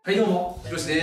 はい、どうも、ひろしです。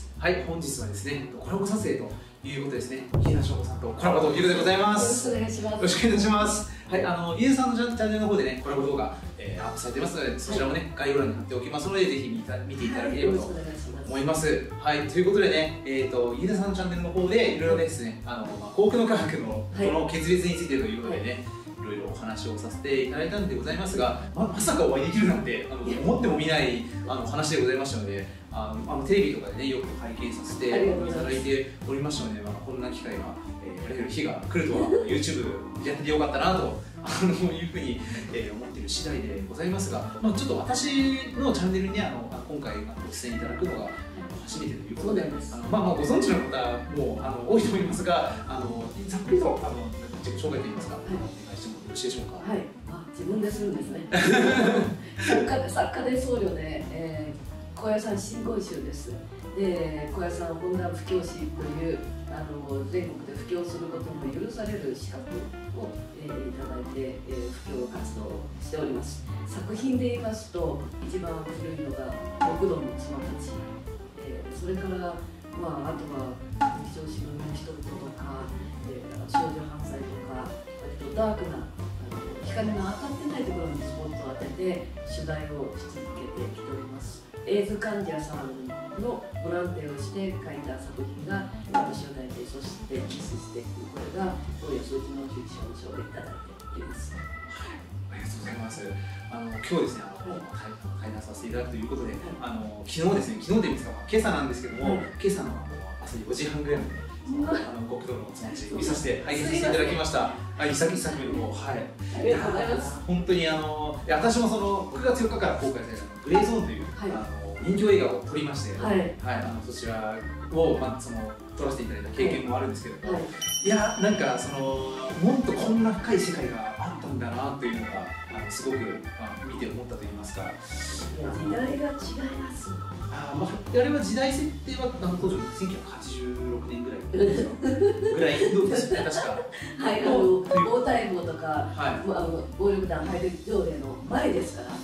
はい、本日はですね、コラボ撮影ということですね。飯田翔子さんとコラボということでございます。 よろしくお願いします。 よろしくお願いします。はい、飯田さんのチャンネルの方でね、コラボ動画、アップされてますので、そちらもね、概要欄に貼っておきますので、ぜひ見ていただければと思います。はい、ということでね、飯田さんのチャンネルの方で、いろいろですね、幸福の科学のこの決別についてということでね、いろいろお話をさせていただいたんでございますが、まさかお会いできるなんて思ってもみない話でございましたので、テレビとかでねよく拝見させていただいておりましたので、こんな機会が得られる日が来るとはYouTube やっててよかったなというふうに思っている次第でございますが、ちょっと私のチャンネルにね今回ご出演いただくのが初めてということで、ご存知の方も多いと思いますが、ざっくりと自己紹介といいますか、お願いしてもよろしいでしょうか。 はい、自分でするんですね。作家で僧侶で、高野山真言宗です。で、高野山本願布教師という全国で布教することも許される資格を、いただいて、布教活動をしております。作品で言いますと、一番古いのが極道の妻たち、それからあとは日常新聞の人々とか、少女犯罪とか、割とダークな光が当たってないところにスポットを当てて取材をし続けてきております。エイズ患者さんのボランティアをして書いた作品が私を抱いて、そしてキスしてこれが大谷数字のフィクション賞をいただいております。 ありがとうございます。今日ですね、対談させていただくということで、昨日ですね、昨日でいいですか、今朝なんですけども、今朝の朝4時半ぐらいまで。極道のつまち見させて拝見させていただきました。一作目のはい。 ありがとうございます。 本当に私もその9月4日から公開されたグレーゾーンという人気映画を撮りまして、そちらを撮らせていただいた経験もあるんですけども、いやなんかもっとこんな深い世界があったんだなというのがすごく見て思ったと言いますか。 時代が違います。 あれは時代設定は当時1986年ぐらいですかぐらいどうですか、確か。 はい、暴対法とか、暴力団排斥条例の前ですから。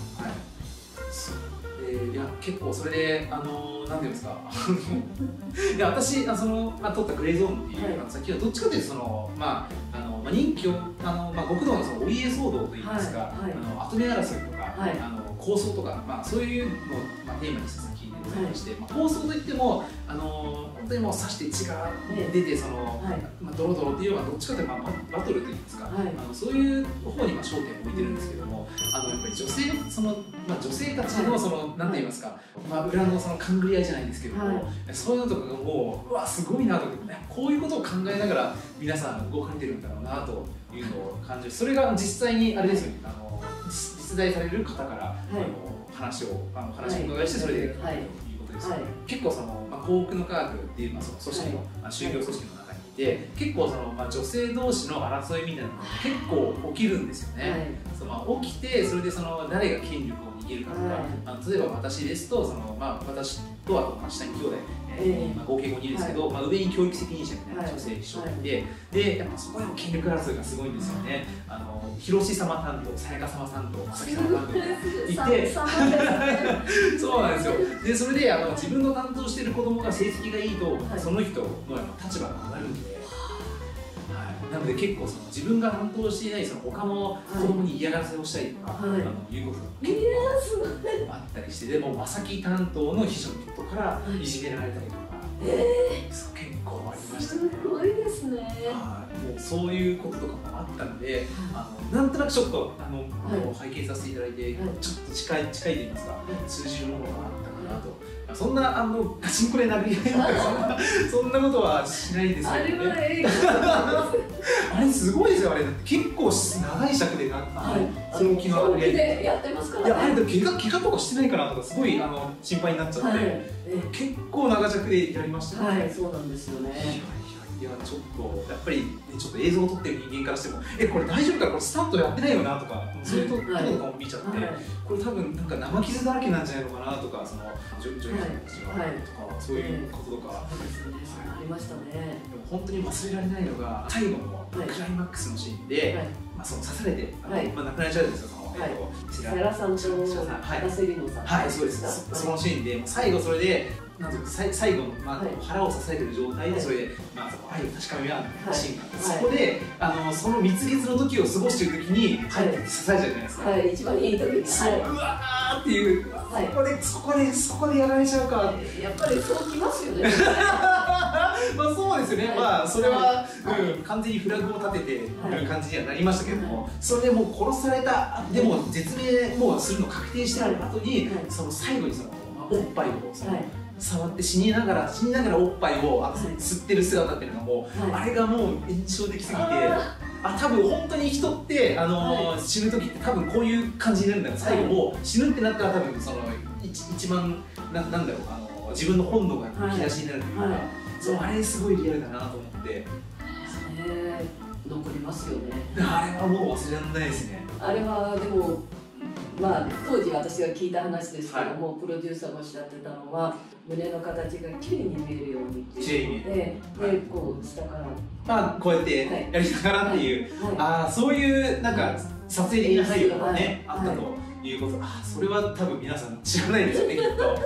いや結構それでなんていうんですかいや私撮ったグレーゾーンっていう先はどっちかというと人気を極道のお家騒動といいますか、跡目争いとか抗争とかそういうのをテーマにした作品でございまして、抗争といっても本当にもう刺して血が出てドロドロっていうのはどっちかというとバトルといいますか、そういう方に焦点を置いてるんですけども、やっぱり女性女性たちのなんて言いますか、裏の勘繰り合いじゃないですけども、そういうのとかがもううわすごいなと思って、こういうことを考えながら皆さん動かれてるんだろうなというのを感じる。それが実際にあれですよね、実在される方から話をお伺いして、それでということですよね。結構幸福の科学っていう組織の宗教組織の中にいて、結構女性同士の争いみたいなのが結構起きるんですよね。起きて、それで誰が権力を握るかとか、例えば私ですと私とあと下に兄弟合計5人ですけど、上に教育責任者みたいな女性秘書がいて、でやっぱそこでも権力争いがすごいんですよね。広志様担当、さやか様担当、朝日様担当がいてそうなんですよ。でそれで自分の担当している子供が成績がいいと、その人の立場が上がるんで、なので結構自分が担当していない他の子供に嫌がらせをしたりとかいうことが結構あったりして、でも正木担当の秘書の人からいじめられたりとか結構ありましたね。 すごいですね。 もうそういうこととかもあったので、なんとなくちょっと拝見させていただいて、ちょっと近いと言いますか、通じるものがあったかなと。そんなガチンコで殴り合いとかそんなことはしないですけどね。あれすごいですよ。あれ結構長い尺でその気の殴り合いでやってますからね。 いや、あれ怪我とかしてないかなとかすごい心配になっちゃって、結構長尺でやりましたね。 そうなんですよね。 いやちょっとやっぱりちょっと映像を撮ってる人間からしてもこれ大丈夫か、これスタントやってないよなとか、そういうところとかも見ちゃって、これ多分なんか生傷だらけなんじゃないのかなとか、女優さんたちがとかそういうこととかありましたね。 でも本当に忘れられないのが最後のクライマックスのシーンで刺されて亡くなっちゃうんですよ、 世良さんと片瀬里乃さん、 はい、そうです。そのシーンで最後それでなんていうか最後の腹を支えてる状態でそれで愛を確かめ合うシーンがあって、そこでその蜜月の時を過ごしている時に帰ってきて支えちゃうじゃないですか。 一番いい時に。 そう、うわーっていう、そこでやられちゃうか。 やっぱりそうきますよね。 まあそうですよね。まあそれは完全にフラグを立ててる感じにはなりましたけれども、それでもう殺された、でも絶命もうするの確定してある後に、その最後にそのおっぱいを触って死にながらおっぱいを吸ってる姿っていうのがもう、あれがもう印象的すぎて、多分本当に人って死ぬ時って多分こういう感じになるんだよ。最後もう死ぬってなったら多分その一番なんだろう、自分の本能がむき出しになるというか、あれすごいリアルだなと思って。 残りますよね。 あれはもう忘れられないですね。 あれはでも当時私が聞いた話ですけども、プロデューサーがおっしゃってたのは、胸の形がきれいに見えるようにっていうので、こう下からこうやってやりながらっていう、そういうなんか撮影的な配慮がねあったということ。それは多分皆さん知らないですよね、きっと。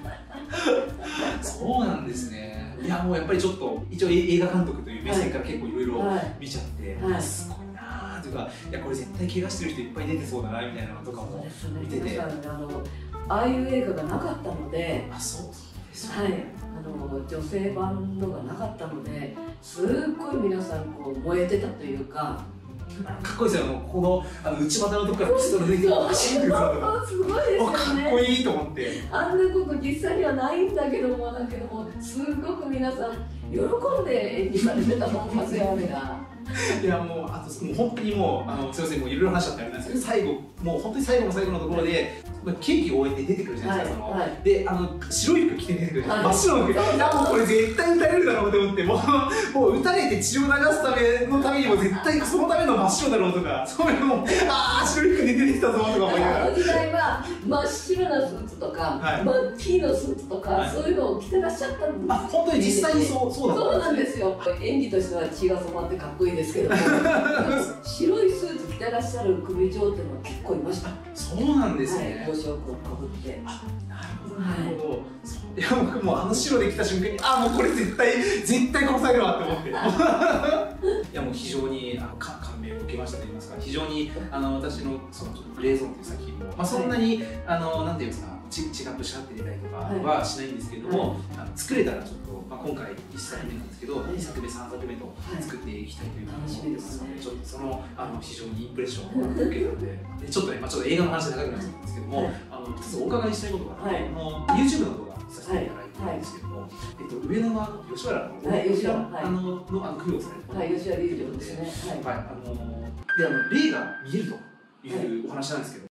そうなんですね。いやもうやっぱりちょっと一応映画監督という目線から結構いろいろ見ちゃって、すごいなーというか、いやこれ絶対怪我してる人いっぱい出てそうだなみたいなのとかも見てて、 ああいう映画がなかったので、 そうですよね。女性版のがなかったので、すっごい皆さんこう燃えてたというか。 かっこいいですよ。この内股のとこからピストル抜いてバシンって打つのがすごいですよね。 かっこいいと思って。 あんなこと実際にはないんだけども、すごく皆さん喜んで演技されてたと思いますよ、あれが。 いやもうもう本当にもうすみません、もういろいろ話しちゃってあれなんですけど、最後もう本当に最後の最後のところでケーキを終えて出てくるじゃないですか。で白い服着て出てくるじゃないですか。真っ白の服。もうこれ絶対撃たれるだろうと思って、もう撃たれて血を流すためにも絶対そのための真っ白だろうとか、そういうのも白い服で出てきたぞとか思いながら。 時代は真っ白なスーツとか真っ黄のスーツとかそういうのを着てらっしゃったんです。 本当に実際にそうだったんですね。 そうなんですよ。演技としては血が染まってかっこいいですけども、白いスーツ着てらっしゃる組長っていうのは結構いました。 そうなんですね。 帽子をかぶって。 なるほど。いや僕も白で来た瞬間にもうこれ絶対殺されるわって思って。いやもう非常に感銘を受けましたと言いますか、非常に私のそのグレーゾーンという作品もそんなになんていうんですか、血がぶしゃって出たりとかはしないんですけれども、作れたらちょっと今回1作目なんですけど2作目3作目と作っていきたいというふうに思ってますので、ちょっとその非常にインプレッションを受けたので、ちょっと映画の話で長くなっちゃったんですけども、一つお伺いしたいことがあって、YouTube の動画させていただいてるんですけども、上野の吉原の組をされて吉原流暢ですね。 で霊が見えるというお話なんですけど。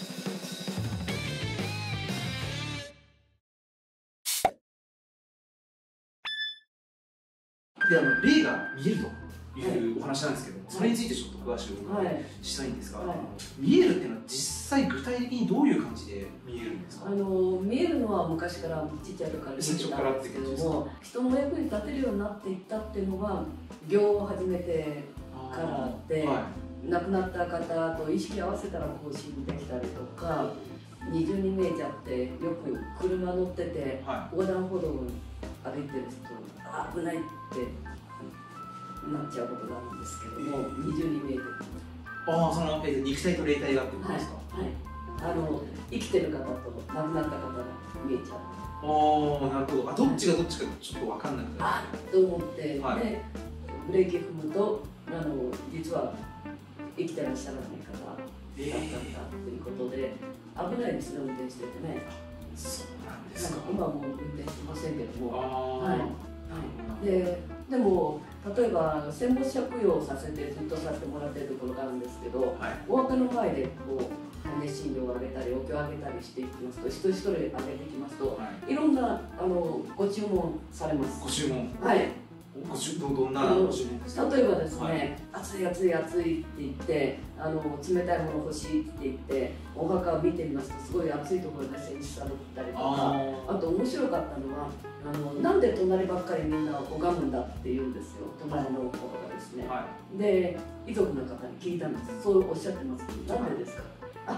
で霊が見えるというお話なんですけど、それについてちょっと詳しくお伺いしたいんですが、見えるっていうのは実際具体的にどういう感じで見えるんですか？ 見えるのは昔からちっちゃい時から見てたんですけども、人の役に立てるようになっていったっていうのは業を始めてからで、亡くなった方と意識合わせたら更新できたりとか、二重に見えちゃってよく車乗ってて横断歩道を歩いてる人危ないってなっちゃうことがあるんですけども、二重に見えてる。 その肉体と霊体がってことですか？ 生きてる方と亡くなった方が見えちゃう。なるほど。どっちがどっちかちょっと分かんなくなると思って、でブレーキ踏むと実は生きてらっしゃらない方だったんだということで、危ないですね、運転しててね。 そうなんですか。 今はもう運転してませんけども。でも例えば戦没者供養をさせてずっとさせてもらってるところがあるんですけど、お墓の前で熱心料をあげたりお経をあげたりしていきますと、一人一人あげていきますと、いろんなご注文されます。 ご注文。どんなご注文ですか？ 例えばですね、暑い暑い暑いって言って冷たいもの欲しいって言ってお墓を見てみますと、すごい暑いところで戦死されたりとか、あと面白かったのはなんで隣ばっかりみんな拝むんだって言うんですよ、隣の方がですね。で遺族の方に聞いたんです。そうおっしゃってますけど、なんでですか？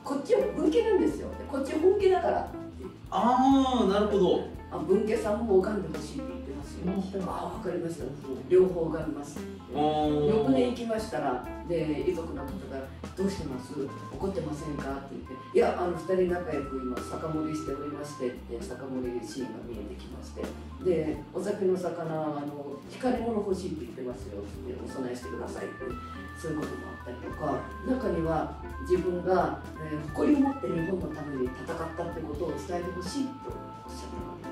こっちは分家なんですよ。こっちは本家だから。 ああ、なるほど。 分家さんも拝んでほしいって言ってますよ。ああ、分かりました。両方拝みます。翌年行きましたら、で遺族の方がどうしてます？怒ってませんかって言って、いや2人仲良く今酒盛りしておりましてって酒盛りシーンが見えてきまして、でお酒の魚光り物欲しいって言ってますよってお供えしてくださいって。そういうこともあったりとか、中には自分が、誇りを持って日本のために戦ったってことを伝えてほしいとおっしゃ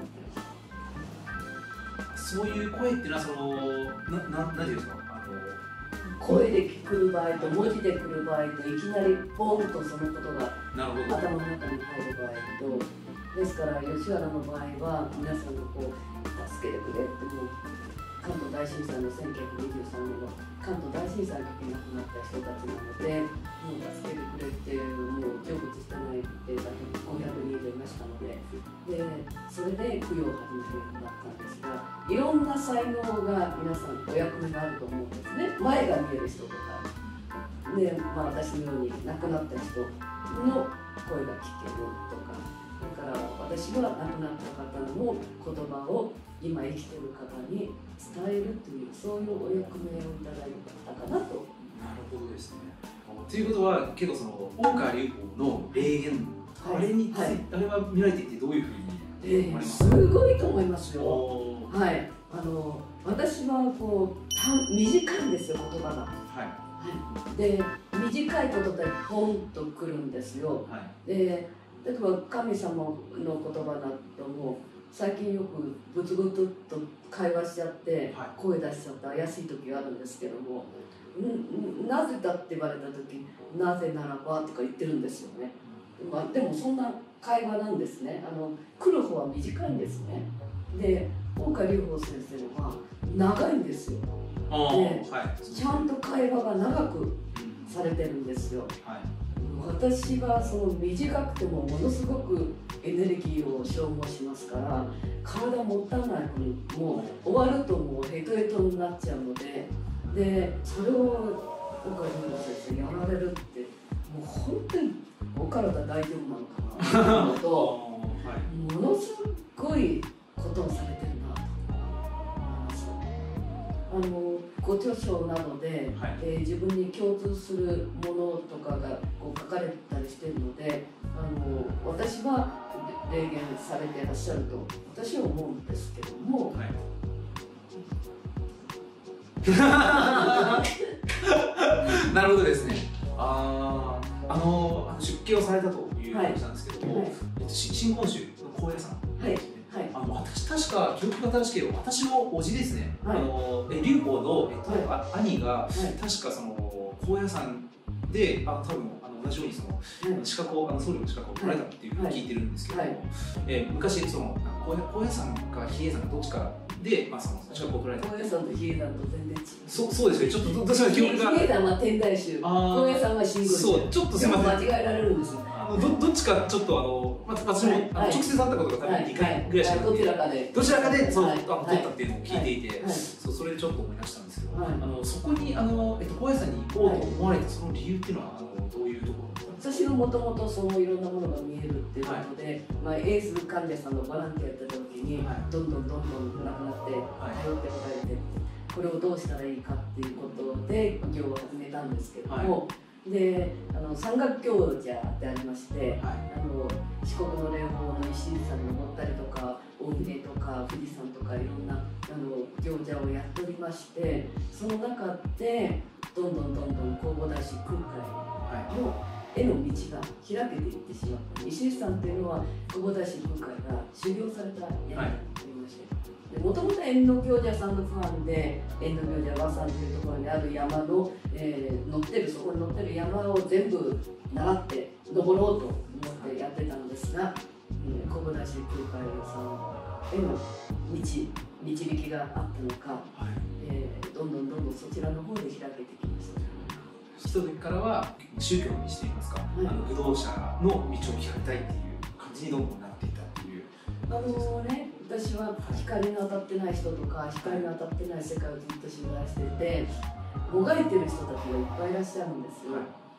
ってます。 そういう声っていうのは何ていうんですか、 声で来る場合と文字で来る場合といきなりポンとそのことが頭の中に入る場合と、ですから吉原の場合は皆さんがこう助けてくれってもう関東大震災の1923年の関東大震災の時に亡くなった人たちなので、もう助けてくれってもう成仏してないって500人以上いましたので、それで供養を始めるようになったんですが、いろんな才能が皆さんお役目があると思うんですね。前が見える人とか、私のように亡くなった人の声が聞けるとか、だから私は亡くなった方の言葉を今生きてる方に伝えるという、そういうお役目をいただいたかなと。 なるほどですね。ということは結構その大川隆法の霊言、あれについて、あれは見られていてどういうふうに思われますか？ すごいと思いますよ。はい、私はこう短いんですよ、言葉が。はい、で短いことでポンとくるんですよ。はい、で例えば神様の言葉だとも最近よくブツブツと会話しちゃって声出しちゃって怪しい時があるんですけども、なぜだって言われた時なぜならばとか言ってるんですよね。でもそんな会話なんですね。来る方は短いんですね。で大川隆法先生は長いんですよ。で、ちゃんと会話が長くされてるんですよ。私はその短くてもものすごくエネルギーを消耗しますから、体もったいないのにもう終わるともうヘトヘトになっちゃうので、それを大川隆法先生やられるってもう本当にお体大丈夫なのかなと思うとものすごいことをされてるなと思います。ご著書などで、自分に共通するものとかがこう書かれたりしているので、私は霊言されていらっしゃると私は思うんですけども、 なるほどですね。出家をされたという話なんですけども、真言宗の高野山、私確か記憶が正しければ私の叔父ですね、隆法の、兄が、確かその高野山で多分同じようにその資格を僧侶の資格を取られたっていうふうに聞いてるんですけども、昔その高野山か比叡山かどっちかで、その資格を取られた。 高野山と比叡山と全然違う。 そうですね。ちょっとどうしても記憶が。 比叡山は天台宗、高野山は真言宗。 そう、ちょっとすみません。 間違えられるんですよ。 どっちかちょっと私も直接会ったことが多分2回ぐらいしかなくて、どちらかで取ったっていうのを聞いていて、それでちょっと思い出したんですけど、そこに高野山に行こうと思われたその理由っていうのはどういうところ？ 私はもともとそのいろんなものが見えるっていうことで、エース患者さんのボランティアやった時にどんどん亡くなって頼ってこられて、これをどうしたらいいかっていうことで業を始めたんですけども、で山岳行者でありまして、四国の霊峰の石井山に登ったりとか大峰とか富士山とかいろんな行者をやっておりまして、その中でどんどん弘法大師空海の絵の道が開けていってしまった。石井山というのは弘法大師空海が修行された山になりまして、もともと縁の行者さんのファンで、縁の行者和さんというところにある山の、そこに乗ってる山を全部習って登ろうと思ってやってたんですが、弘法大師空海さんへの導きがあったのか、どんどんそちらの方で開けてきました。 人からは宗教にしていますか、不動者の道を開きたいっていう感じにどんどんなっていったっていう。 私は光の当たってない人とか光の当たってない世界をずっと取材してて、もがいてる人たちがいっぱいいらっしゃるんですよ。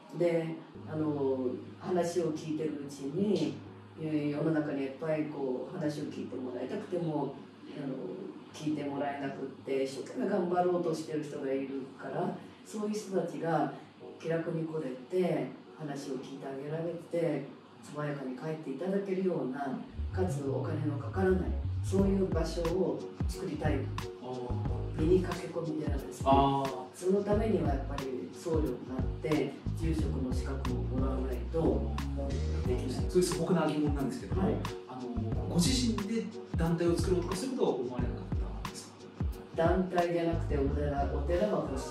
で話を聞いてるうちに世の中にいっぱいこう話を聞いてもらいたくても聞いてもらえなくって一生懸命頑張ろうとしてる人がいるから、そういう人たちが気楽に来れて話を聞いてあげられて爽やかに帰っていただけるような、かつお金のかからないそういう場所を作りたい。ミニ駆け込み寺ですね。そのためにはやっぱり僧侶になって住職の資格をもらわないとできない。 そういう素朴な疑問なんですけども、ご自身で団体を作ろうとかそういうことは思われなかったんですか？ 団体じゃなくてお寺が欲しいと思いました。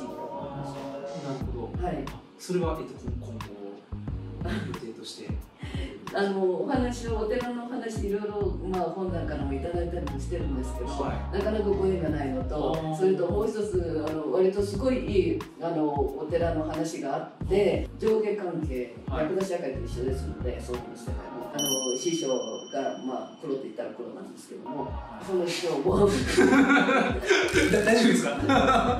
なるほど。はい。それは今後予定としてお話をお寺の話いろいろ、本なんかのもいただいたりもしてるんですけど、なかなかご縁がないのと、それともう一つ割とすごいいいお寺の話があって、上下関係、役立社会と一緒ですので、そういう世界も師匠が黒と言ったら黒なんですけども、その師匠も大丈夫ですか？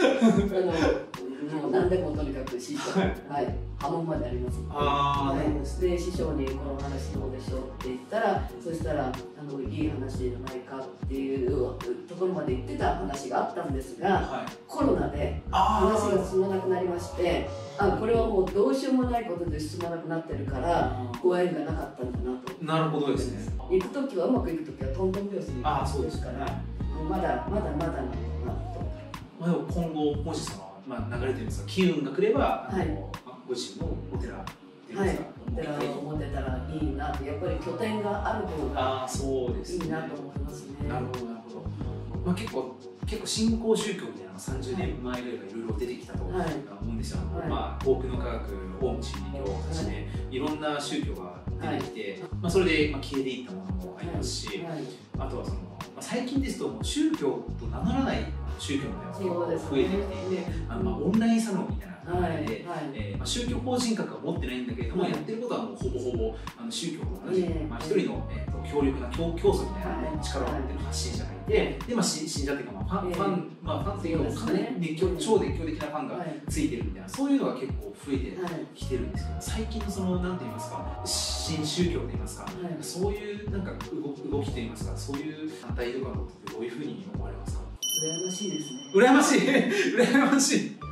もう何でもとにかく師匠、波紋まであります。で師匠にこの話どうでしょうって言ったら、そしたらいい話じゃないかっていうところまで言ってた話があったんですが、コロナで話が進まなくなりまして、これはもうどうしようもないことで進まなくなってるからご縁がなかったんだなと。 なるほどですね。 行く時はうまくいく時はトントン拍子ですから、まだなのかなと。 でも今後もしその流れというんですか、機運が来ればご自身のお寺っていうんですか、 お寺を持てたらいいなと。やっぱり拠点がある方がいいなと思いますね。なるほどなるほど。結構新興宗教みたいなのが30年前ぐらいがいろいろ出てきたと思うんですよ。多くの科学、オウム真理教をはじめいろんな宗教が出てきて、それで消えていったものもありますし、あとは最近ですともう宗教と名乗らない宗教みたいなのが増えてきていて、オンラインサロンみたいな名前で、宗教法人格は持ってないんだけれども、やってることはもうほぼほぼ宗教と同じ、一人の強力な教祖みたいな力を持ってる発信者がいて、で信者っていうかファンっていうのもかなり超熱狂的なファンがついてるみたいな、そういうのが結構増えてきてるんですけど、最近のなんて言いますか、新宗教と言いますか、そういうなんか動きと言いますか、そういう団体とかのことってどういうふうに思われますか？ 羨ましいですね。 羨ましい羨ましい。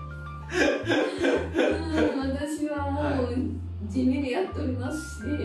私はもう地味にやっておりますし、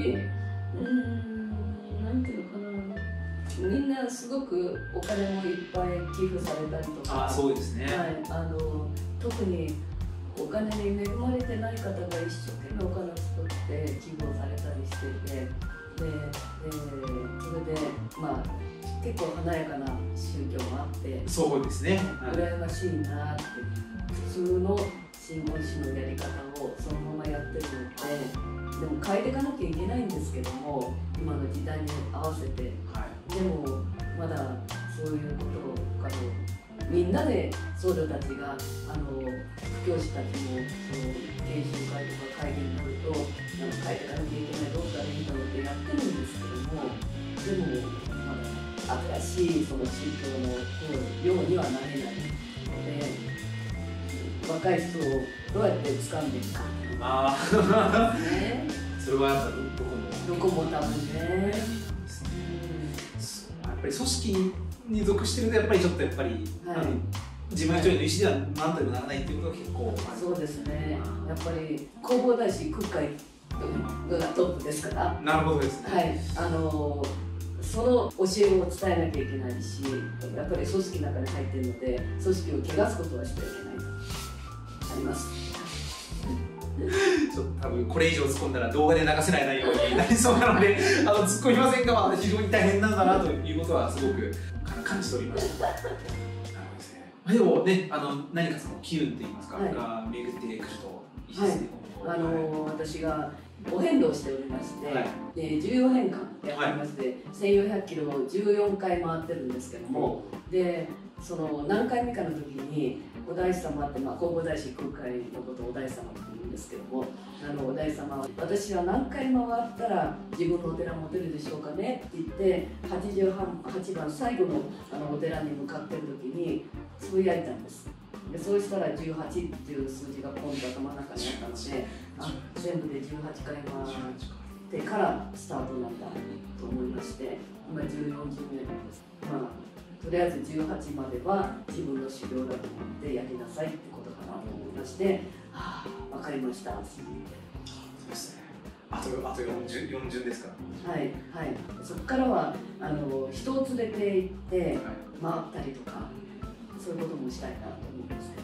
なんていうのかな、みんなすごくお金もいっぱい寄付されたりとか、 そうですね。 特にお金に恵まれてない方が一生懸命お金を作って寄付をされたりしていて、それで結構華やかな宗教もあって、 そうですね、 羨ましいなって。普通の真言宗のやり方をそのままやってるので、でも変えていかなきゃいけないんですけども、今の時代に合わせて、でもまだそういうことをみんなで僧侶たちが布教師たちも研修会とか会議になると変えていかなきゃいけない、どうしたらいいんだろうってやってるんですけども、でもまだ新しいその宗教のようにはなれないので、若い人をどうやって掴んでいくか。 それはやっぱどこも多分ね。 やっぱり組織に属してるとやっぱりちょっと自分一人の意思では何ともならないっていうことが結構そうですね。やっぱり弘法大師空海がトップですから。 なるほどですね。 その教えを伝えなきゃいけないし、やっぱり組織の中に入っているので、組織を汚すことはしてはいけないとあります。 ちょっと多分これ以上突っ込んだら動画で流せない内容になりそうなので突っ込みませんが、非常に大変なんだなということはすごく感じておりました。でもね、何かその機運といいますか、が巡ってくるといいですね。 私がお遍路をしておりまして、14年間やっておりまして、1400キロを14回回ってるんですけども、でその何回目かの時にお大師様って、弘法大師空海のことをお大師様って言うんですけども、お大師様は私は何回回ったら自分のお寺持てるでしょうかねって言って88番最後のお寺に向かってる時につぶやいたんです。 でそうしたら18っていう数字がポンと頭の中にあったので、全部で18回回ってからスタートなんだと思いまして、今14時目です。とりあえず18までは自分の修行だと思ってやりなさいってことかなと思いまして、分かりましたって言って。 そうですね。あと4巡ですか。はい、 そこからは人を連れて行って回ったりとか、そういうこともしたいなと思うんですけ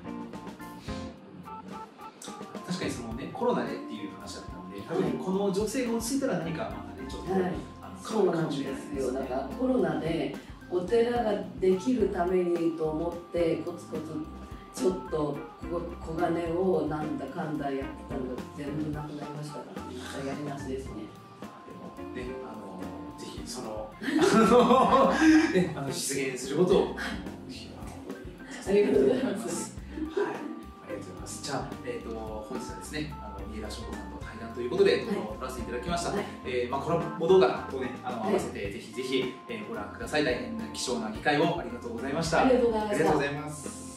ど。 確かにそのね、コロナでっていう話だったので、多分この情勢が落ち着いたら何かまたね、ちょっと、 そうなんですよ。だからコロナでお寺ができるためにと思ってコツコツちょっと小金をなんだかんだやってたのが全部なくなりましたから、またやりなしですね。 でもね、ぜひそのね、実現することをありがとうございます。 はい、ありがとうございます。じゃあ、本日はですね、三浦翔子さんと対談ということで撮らせていただきました。コラボ動画をね、合わせてぜひぜひご覧ください。大変な貴重な機会をありがとうございました。 ありがとうございました。 ありがとうございます。